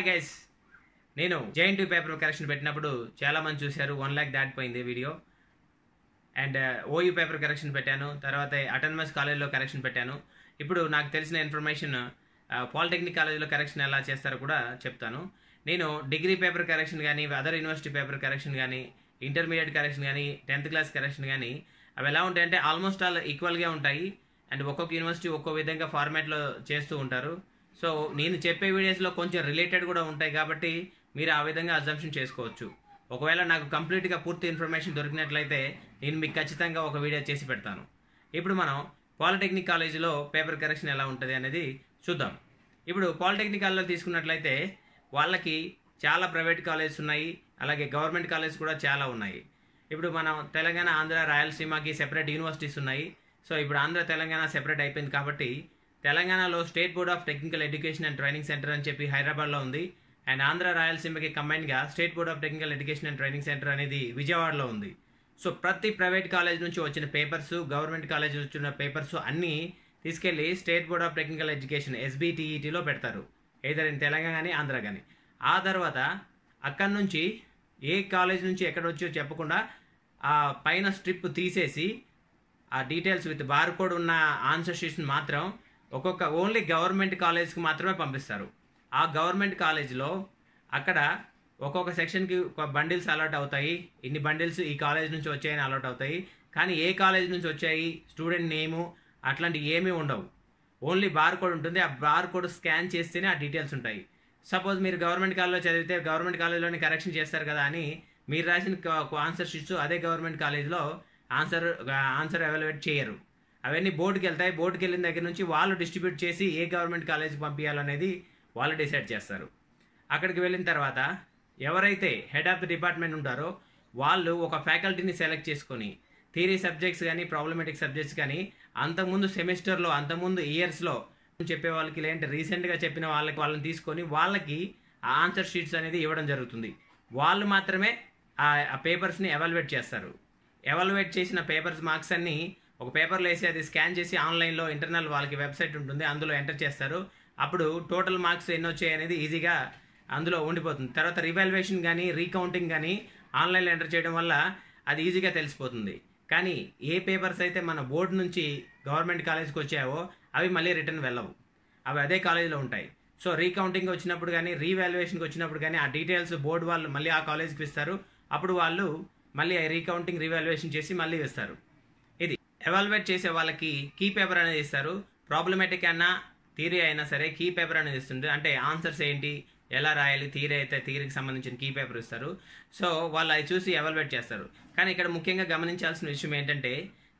Guys, నేను JNT paper correction పెట్టినప్పుడు చాలా మంది చూశారు. 1 lakh దాటిపోయింది వీడియో. అండ్ ఓయూ పేపర్ కరెక్షన్ పెట్టాను, తర్వాత అటానమస్ కాలేజ్లో కరెక్షన్ పెట్టాను. ఇప్పుడు నాకు తెలిసిన ఇన్ఫర్మేషన్ పాలిటెక్నిక్ కాలేజ్లో కరెక్షన్ ఎలా చేస్తారో కూడా చెప్తాను. నేను డిగ్రీ పేపర్ కరెక్షన్ కానీ, అదర్ యూనివర్సిటీ పేపర్ కరెక్షన్ కానీ, ఇంటర్మీడియట్ కరెక్షన్ కానీ, 10th క్లాస్ కరెక్షన్ కానీ అవి ఎలా ఉంటాయంటే ఆల్మోస్ట్ ఆల్ ఈక్వల్గా ఉంటాయి. అండ్ ఒక్కొక్క యూనివర్సిటీ ఒక్కో విధంగా ఫార్మాట్లో చేస్తూ ఉంటారు. సో నేను చెప్పే వీడియోస్లో కొంచెం రిలేటెడ్ కూడా ఉంటాయి కాబట్టి మీరు ఆ విధంగా అజంప్షన్ చేసుకోవచ్చు. ఒకవేళ నాకు కంప్లీట్గా పూర్తి ఇన్ఫర్మేషన్ దొరికినట్లయితే నేను మీకు ఖచ్చితంగా ఒక వీడియో చేసి పెడతాను. ఇప్పుడు మనం పాలిటెక్నిక్ కాలేజీలో పేపర్ కరెక్షన్ ఎలా ఉంటుంది అనేది చూద్దాం. ఇప్పుడు పాలిటెక్నిక్ కాలేజ్లో తీసుకున్నట్లయితే వాళ్ళకి చాలా ప్రైవేట్ కాలేజెస్ ఉన్నాయి, అలాగే గవర్నమెంట్ కాలేజెస్ కూడా చాలా ఉన్నాయి. ఇప్పుడు మనం తెలంగాణ, ఆంధ్ర, రాయలసీమకి సెపరేట్ యూనివర్సిటీస్ ఉన్నాయి. సో ఇప్పుడు ఆంధ్ర, తెలంగాణ సెపరేట్ అయిపోయింది కాబట్టి తెలంగాణలో state board of technical education and training centre అని చెప్పి హైదరాబాద్లో ఉంది. అండ్ ఆంధ్ర, రాయలసీమకి కంబైన్గా state board of technical education and training centre అనేది విజయవాడలో ఉంది. సో ప్రతి ప్రైవేట్ కాలేజ్ నుంచి వచ్చిన పేపర్స్, గవర్నమెంట్ కాలేజ్ వచ్చిన పేపర్స్ అన్నీ తీసుకెళ్లి state board of technical education SBTETలో పెడతారు, ఏదైనా ఇన్ తెలంగాణ కానీ ఆంధ్ర కానీ. ఆ తర్వాత అక్కడి నుంచి ఏ కాలేజ్ నుంచి ఎక్కడ వచ్చో చెప్పకుండా ఆ పైన స్ట్రిప్ తీసేసి ఆ డీటెయిల్స్ విత్ బార్ కోడ్ ఉన్న ఆన్సర్ షీట్స్ని మాత్రం ఒక్కొక్క ఓన్లీ గవర్నమెంట్ కాలేజ్కి మాత్రమే పంపిస్తారు. ఆ గవర్నమెంట్ కాలేజ్లో అక్కడ ఒక్కొక్క సెక్షన్కి ఒక బండిల్స్ అలాట్ అవుతాయి. ఇన్ని బండిల్స్ ఈ కాలేజ్ నుంచి వచ్చాయని అలాట్ అవుతాయి. కానీ ఏ కాలేజ్ నుంచి వచ్చాయి, స్టూడెంట్ నేము అట్లాంటివి ఏమీ ఉండవు. ఓన్లీ బార్ కోడ్ ఉంటుంది. ఆ బార్ కోడ్ స్కాన్ చేస్తేనే ఆ డీటెయిల్స్ ఉంటాయి. సపోజ్ మీరు గవర్నమెంట్ కాలేజ్లో చదివితే గవర్నమెంట్ కాలేజ్లోనే కరెక్షన్ చేస్తారు కదా అని మీరు రాసిన ఆన్సర్ షీట్స్ అదే గవర్నమెంట్ కాలేజ్లో ఆన్సర్ ఎవాల్యుయేట్ చేయరు. అవన్నీ బోర్డుకి వెళ్తాయి. బోర్డుకి వెళ్ళిన దగ్గర నుంచి వాళ్ళు డిస్ట్రిబ్యూట్ చేసి ఏ గవర్నమెంట్ కాలేజ్కి పంపించాలనేది వాళ్ళు డిసైడ్ చేస్తారు. అక్కడికి వెళ్ళిన తర్వాత ఎవరైతే హెడ్ ఆఫ్ ది డిపార్ట్మెంట్ ఉంటారో వాళ్ళు ఒక ఫ్యాకల్టీని సెలెక్ట్ చేసుకొని థియరీ సబ్జెక్ట్స్ కానీ, ప్రాబ్లమేటిక్ సబ్జెక్ట్స్ కానీ అంతకుముందు సెమిస్టర్లో, అంతకుముందు ఇయర్స్లో చెప్పే వాళ్ళకి, లేదంటే రీసెంట్గా చెప్పిన వాళ్ళని తీసుకొని వాళ్ళకి ఆ ఆన్సర్ షీట్స్ అనేది ఇవ్వడం జరుగుతుంది. వాళ్ళు మాత్రమే ఆ పేపర్స్ని ఎవాల్యుయేట్ చేస్తారు. ఎవాల్యుయేట్ చేసిన పేపర్స్ మార్క్స్ అన్నీ ఒక పేపర్లో వేసి అది స్కాన్ చేసి ఆన్లైన్లో ఇంటర్నల్ వాళ్ళకి వెబ్సైట్ ఉంటుంది, అందులో ఎంటర్ చేస్తారు. అప్పుడు టోటల్ మార్క్స్ ఎన్ని వచ్చాయి అనేది ఈజీగా అందులో ఉండిపోతుంది. తర్వాత రివాల్యుయేషన్ కానీ, రీకౌంటింగ్ కానీ ఆన్లైన్లో ఎంటర్ చేయడం వల్ల అది ఈజీగా తెలిసిపోతుంది. కానీ ఏ పేపర్స్ అయితే మన బోర్డు నుంచి గవర్నమెంట్ కాలేజ్కి వచ్చాయో అవి మళ్ళీ రిటర్న్ వెళ్ళవు, అవి అదే కాలేజీలో ఉంటాయి. సో రీకౌంటింగ్ వచ్చినప్పుడు కానీ, రీవాల్యుయేషన్కి వచ్చినప్పుడు కానీ ఆ డీటెయిల్స్ బోర్డు వాళ్ళు మళ్ళీ ఆ కాలేజ్కి ఇస్తారు. అప్పుడు వాళ్ళు మళ్ళీ రీకౌంటింగ్, రీవాల్యుయేషన్ చేసి మళ్ళీ ఇస్తారు. ఇది ఎవాల్యుయేట్ చేసే వాళ్ళకి కీ పేపర్ అనేది ఇస్తారు. ప్రాబ్లమేటిక్ అయినా థియరీ అయినా సరే కీ పేపర్ అనేది ఇస్తుంది. అంటే ఆన్సర్స్ ఏంటి, ఎలా రాయాలి, థియరీ అయితే థియరీకి సంబంధించిన కీ పేపర్ ఇస్తారు. సో వాళ్ళు అది చూసి ఎవాల్యుయేట్ చేస్తారు. కానీ ఇక్కడ ముఖ్యంగా గమనించాల్సిన విషయం ఏంటంటే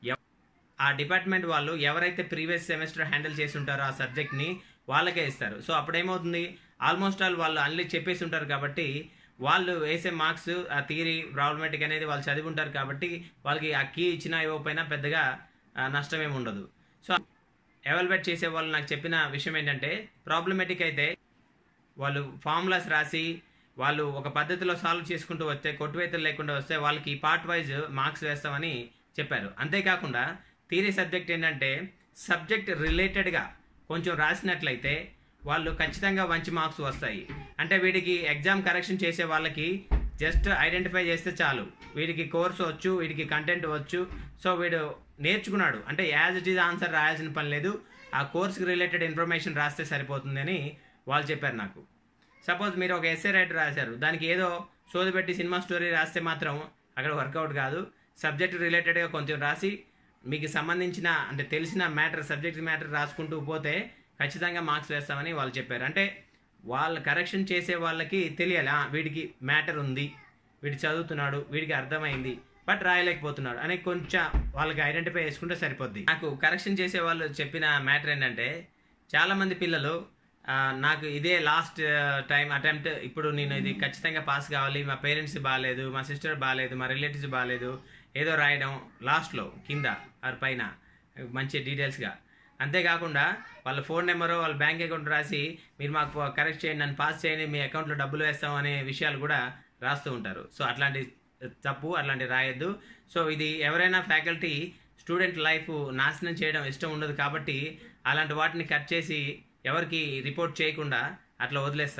ఆ డిపార్ట్మెంట్ వాళ్ళు ఎవరైతే ప్రీవియస్ సెమిస్టర్ హ్యాండిల్ చేసి ఉంటారో ఆ సబ్జెక్ట్ని వాళ్ళకే ఇస్తారు. సో అప్పుడేమవుతుంది, ఆల్మోస్ట్ ఆల్ వాళ్ళు అన్ని చెప్పేసి ఉంటారు కాబట్టి వాళ్ళు వేసే మార్క్స్ ఆ థియరీ, ప్రాబ్లమేటిక్ అనేది వాళ్ళు చదివి ఉంటారు కాబట్టి వాళ్ళకి ఆ కీ ఇచ్చినా ఇవ్వకపోయినా పెద్దగా నష్టం ఏమి ఉండదు. సో ఎవాల్యుయేట్ చేసే వాళ్ళు నాకు చెప్పిన విషయం ఏంటంటే ప్రాబ్లమేటిక్ అయితే వాళ్ళు ఫార్ములాస్ రాసి వాళ్ళు ఒక పద్ధతిలో సాల్వ్ చేసుకుంటూ వస్తే, కొట్టువేతలు లేకుండా వస్తే వాళ్ళకి పార్ట్ వైజ్ మార్క్స్ వేస్తామని చెప్పారు. అంతేకాకుండా థియరీ సబ్జెక్ట్ ఏంటంటే సబ్జెక్ట్ రిలేటెడ్గా కొంచెం రాసినట్లయితే వాళ్ళు ఖచ్చితంగా మంచి మార్క్స్ వస్తాయి. అంటే వీడికి ఎగ్జామ్ కరెక్షన్ చేసే వాళ్ళకి జస్ట్ ఐడెంటిఫై చేస్తే చాలు, వీడికి కోర్సు వచ్చు, వీడికి కంటెంట్ వచ్చు, సో వీడు నేర్చుకున్నాడు అంటే యాజ్ ఇట్ ఈజ్ ఆన్సర్ రాయాల్సిన పని లేదు, ఆ కోర్స్కి రిలేటెడ్ ఇన్ఫర్మేషన్ రాస్తే సరిపోతుంది అని వాళ్ళు చెప్పారు నాకు. సపోజ్ మీరు ఒక ఎస్సే రైటర్ రాశారు, దానికి ఏదో సోది పెట్టి సినిమా స్టోరీ రాస్తే మాత్రం అక్కడ వర్కౌట్ కాదు. సబ్జెక్ట్ రిలేటెడ్గా కొంచెం రాసి మీకు సంబంధించిన అంటే తెలిసిన మ్యాటర్, సబ్జెక్ట్ మ్యాటర్ రాసుకుంటూ పోతే ఖచ్చితంగా మార్క్స్ వేస్తామని వాళ్ళు చెప్పారు. అంటే వాళ్ళు కరెక్షన్ చేసే వాళ్ళకి తెలియాలి, వీడికి మ్యాటర్ ఉంది, వీడు చదువుతున్నాడు, వీడికి అర్థమైంది, బట్ రాయలేకపోతున్నాడు అని కొంచెం వాళ్ళకి ఐడెంటిఫై చేసుకుంటే సరిపోద్ది. నాకు కరెక్షన్ చేసే వాళ్ళు చెప్పిన మ్యాటర్ ఏంటంటే చాలామంది పిల్లలు నాకు ఇదే లాస్ట్ టైం అటెంప్ట్, ఇప్పుడు నేను ఇది ఖచ్చితంగా పాస్ కావాలి, మా పేరెంట్స్ బాగాలేదు, మా సిస్టర్ బాగాలేదు, మా రిలేటివ్స్ బాగాలేదు, ఏదో రాయడం లాస్ట్లో కింద ఆర్ పైన మంచి డీటెయిల్స్గా. అంతేకాకుండా వాళ్ళ ఫోన్ నెంబరు, వాళ్ళ బ్యాంక్ అకౌంట్ రాసి మీరు మాకు కరెక్ట్ చేయండి, నన్ను పాస్ చేయండి, మీ అకౌంట్లో డబ్బులు వేస్తాం అనే విషయాలు కూడా రాస్తూ ఉంటారు. సో అట్లాంటి తప్పు, అట్లాంటివి రాయొద్దు. సో ఇది ఎవరైనా ఫ్యాకల్టీ స్టూడెంట్ లైఫ్ నాశనం చేయడం ఇష్టం ఉండదు కాబట్టి అలాంటి వాటిని కట్ చేసి ఎవరికి రిపోర్ట్ చేయకుండా అట్లా వదిలేస్తారు.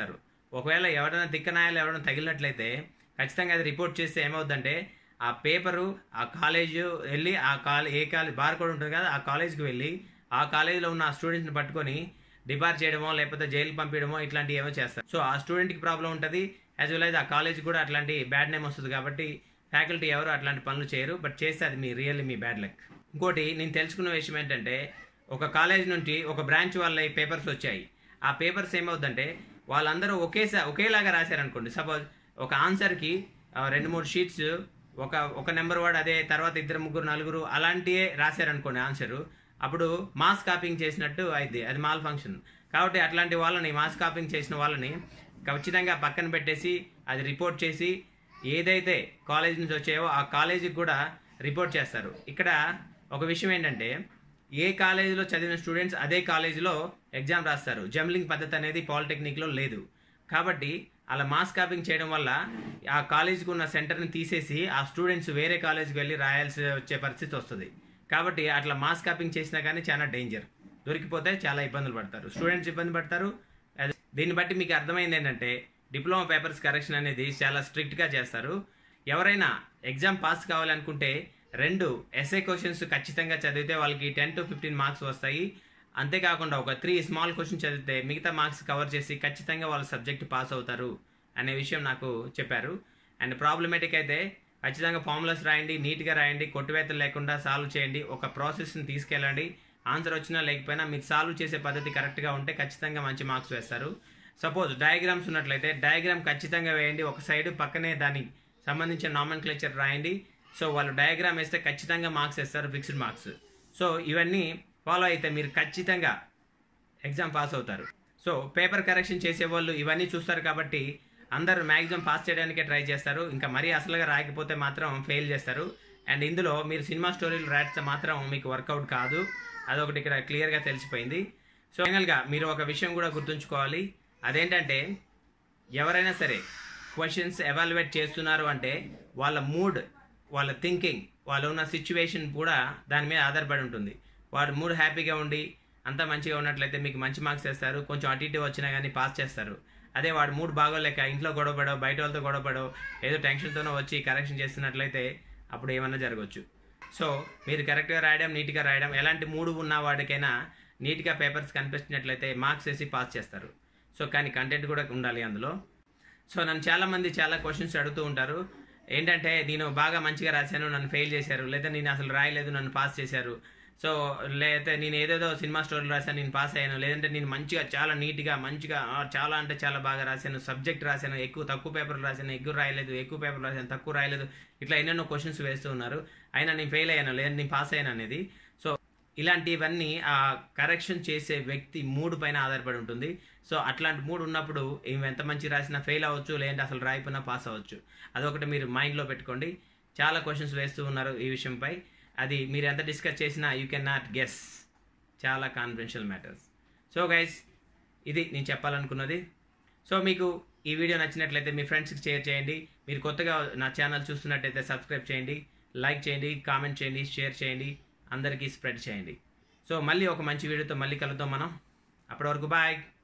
ఒకవేళ ఎవరైనా తిక్కనాయాలు ఎవరైనా తగిలినట్లయితే ఖచ్చితంగా అది రిపోర్ట్ చేస్తే ఏమవుద్దంటే ఆ పేపరు ఆ కాలేజ్ వెళ్ళి ఏ కాలేజ్ బార్ కోడ్ ఉంటుంది కదా ఆ కాలేజ్కి వెళ్ళి ఆ కాలేజీలో ఉన్న ఆ స్టూడెంట్స్ని పట్టుకొని డిబార్ చేయడమో లేకపోతే జైలు పంపించడమో ఇట్లాంటివి ఏమో చేస్తారు. సో ఆ స్టూడెంట్కి ప్రాబ్లం ఉంటుంది, యాజ్ వెల్ యాజ్ ఆ కాలేజ్ కూడా అట్లాంటి బ్యాడ్ నేమ్ వస్తుంది. కాబట్టి ఫ్యాకల్టీ ఎవరు అట్లాంటి పనులు చేయరు, బట్ చేస్తే అది మీ బ్యాడ్ లక్. ఇంకోటి నేను తెలుసుకున్న విషయం ఏంటంటే ఒక కాలేజ్ నుండి ఒక బ్రాంచ్ వాళ్ళ పేపర్స్ వచ్చాయి. ఆ పేపర్స్ ఏమవుద్దంటే వాళ్ళందరూ ఒకేలాగా రాశారనుకోండి. సపోజ్ ఒక ఆన్సర్కి 2-3 షీట్స్ ఒక నెంబర్ వాడు అదే తర్వాత 2-3-4 అలాంటివే రాశారనుకోండి ఆన్సరు, అప్పుడు మాస్ కాపింగ్ చేసినట్టు అయింది, అది మాల్ ఫంక్షన్. కాబట్టి అట్లాంటి వాళ్ళని మాస్ కాపింగ్ చేసిన వాళ్ళని ఖచ్చితంగా పక్కన పెట్టేసి అది రిపోర్ట్ చేసి ఏదైతే కాలేజ్ నుంచి వచ్చాయో ఆ కాలేజీకి కూడా రిపోర్ట్ చేస్తారు. ఇక్కడ ఒక విషయం ఏంటంటే ఏ కాలేజీలో చదివిన స్టూడెంట్స్ అదే కాలేజీలో ఎగ్జామ్ రాస్తారు. జంబ్లింగ్ పద్ధతి అనేది పాలిటెక్నిక్లో లేదు. కాబట్టి అలా మాస్ కాపింగ్ చేయడం వల్ల ఆ కాలేజీకి ఉన్న సెంటర్ని తీసేసి ఆ స్టూడెంట్స్ వేరే కాలేజీకి వెళ్ళి రాయాల్సి వచ్చే పరిస్థితి వస్తుంది. కాబట్టి అట్లా మాస్ కాపింగ్ చేసినా కానీ చాలా డేంజర్, దొరికిపోతే చాలా ఇబ్బందులు పడతారు, స్టూడెంట్స్ ఇబ్బంది పడతారు. దీన్ని బట్టి మీకు అర్థమైంది ఏంటంటే డిప్లొమా పేపర్స్ కరెక్షన్ అనేది చాలా స్ట్రిక్ట్గా చేస్తారు. ఎవరైనా ఎగ్జామ్ పాస్ కావాలనుకుంటే 2 ఎస్ఏ క్వశ్చన్స్ ఖచ్చితంగా చదివితే వాళ్ళకి 10-15 మార్క్స్ వస్తాయి. అంతేకాకుండా ఒక 3 స్మాల్ క్వశ్చన్ చదివితే మిగతా మార్క్స్ కవర్ చేసి ఖచ్చితంగా వాళ్ళ సబ్జెక్ట్ పాస్ అవుతారు అనే విషయం నాకు చెప్పారు. అండ్ ప్రాబ్లమేటిక్ అయితే ఖచ్చితంగా ఫార్ములాస్ రాయండి, నీట్గా రాయండి, కొట్టువేతలు లేకుండా సాల్వ్ చేయండి, ఒక ప్రాసెస్ని తీసుకెళ్ళండి. ఆన్సర్ వచ్చినా లేకపోయినా మీరు సాల్వ్ చేసే పద్ధతి కరెక్ట్గా ఉంటే ఖచ్చితంగా మంచి మార్క్స్ వేస్తారు. సపోజ్ డయాగ్రామ్స్ ఉన్నట్లయితే డయాగ్రామ్ ఖచ్చితంగా వేయండి, ఒక సైడ్ పక్కనే దానికి సంబంధించిన నామెన్క్లేచర్ రాయండి. సో వాళ్ళు డయాగ్రామ్ వేస్తే ఖచ్చితంగా మార్క్స్ వేస్తారు, ఫిక్స్డ్ మార్క్స్. సో ఇవన్నీ ఫాలో అయితే మీరు ఖచ్చితంగా ఎగ్జామ్ పాస్ అవుతారు. సో పేపర్ కరెక్షన్ చేసే వాళ్ళు ఇవన్నీ చూస్తారు కాబట్టి అందరూ మ్యాక్సిమం పాస్ చేయడానికే ట్రై చేస్తారు. ఇంకా మరీ అసలుగా రాయకపోతే మాత్రం ఫెయిల్ చేస్తారు. అండ్ ఇందులో మీరు సినిమా స్టోరీలు రాస్తే మాత్రం మీకు వర్కౌట్ కాదు, అదొకటి ఇక్కడ క్లియర్గా తెలిసిపోయింది. సో ఫైనల్గా మీరు ఒక విషయం కూడా గుర్తుంచుకోవాలి, అదేంటంటే ఎవరైనా సరే క్వశ్చన్స్ ఎవాల్యుయేట్ చేస్తున్నారు అంటే వాళ్ళ మూడ్, వాళ్ళ థింకింగ్, వాళ్ళు ఉన్న సిచ్యువేషన్ కూడా దాని మీద ఆధారపడి ఉంటుంది. వాడు మూడ్ హ్యాపీగా ఉండి అంతా మంచిగా ఉన్నట్లయితే మీకు మంచి మార్క్స్ వేస్తారు, కొంచెం అటు ఇటు వచ్చినా కానీ పాస్ చేస్తారు. అదే వాడు మూడ్ బాగోలేక ఇంట్లో గొడవపడో బయట వాళ్ళతో గొడవపడో ఏదో టెన్షన్తోనో వచ్చి కరెక్షన్ చేస్తున్నట్లయితే అప్పుడు ఏమన్నా జరగవచ్చు. సో మీరు కరెక్ట్గా రాయడం, నీట్గా రాయడం, ఎలాంటి మూడు ఉన్న వాడికైనా నీట్గా పేపర్స్ కనిపించినట్లయితే మార్క్స్ వేసి పాస్ చేస్తారు. సో కానీ కంటెంట్ కూడా ఉండాలి అందులో. సో నన్ను చాలామంది చాలా క్వశ్చన్స్ అడుగుతూ ఉంటారు, ఏంటంటే నేను బాగా మంచిగా రాశాను నన్ను ఫెయిల్ చేశారు, లేదా నేను అసలు రాయలేదు నన్ను పాస్ చేశారు, సో లేకపోతే నేను ఏదేదో సినిమా స్టోరీలు రాశాను నేను పాస్ అయ్యాను, లేదంటే నేను మంచిగా చాలా నీట్గా మంచిగా చాలా అంటే చాలా బాగా రాశాను, సబ్జెక్ట్ రాశాను, తక్కువ పేపర్లు రాశాను, ఎక్కువ రాయలేదు, ఎక్కువ పేపర్లు రాశాను, తక్కువ రాయలేదు, ఇట్లా ఎన్నెన్నో క్వశ్చన్స్ వేస్తూ ఉన్నారు. అయినా నేను ఫెయిల్ అయ్యాను లేదా నేను పాస్ అయ్యాను అనేది. సో ఇలాంటివన్నీ ఆ కరెక్షన్ చేసే వ్యక్తి మూడు పైన ఆధారపడి ఉంటుంది. సో అట్లాంటి మూడు ఉన్నప్పుడు ఎంత మంచి రాసినా ఫెయిల్ అవ్వచ్చు, లేదంటే అసలు రాయిపోయినా పాస్ అవ్వచ్చు. అదొకటి మీరు మైండ్లో పెట్టుకోండి. చాలా క్వశ్చన్స్ వేస్తూ ఉన్నారు ఈ విషయంపై, అది మీరు ఎంత డిస్కస్ చేసినా యూ కెన్ నాట్ గెస్, చాలా కాన్ఫిడెన్షియల్ మ్యాటర్స్. సో గైస్ ఇది నేను చెప్పాలనుకున్నది. సో మీకు ఈ వీడియో నచ్చినట్లయితే మీ ఫ్రెండ్స్కి షేర్ చేయండి. మీరు కొత్తగా నా ఛానల్ చూస్తున్నట్టయితే సబ్స్క్రైబ్ చేయండి, లైక్ చేయండి, కామెంట్ చేయండి, షేర్ చేయండి, అందరికీ స్ప్రెడ్ చేయండి. సో మళ్ళీ ఒక మంచి వీడియోతో మళ్ళీ కలుద్దాం మనం. అప్పటి వరకు బాయ్.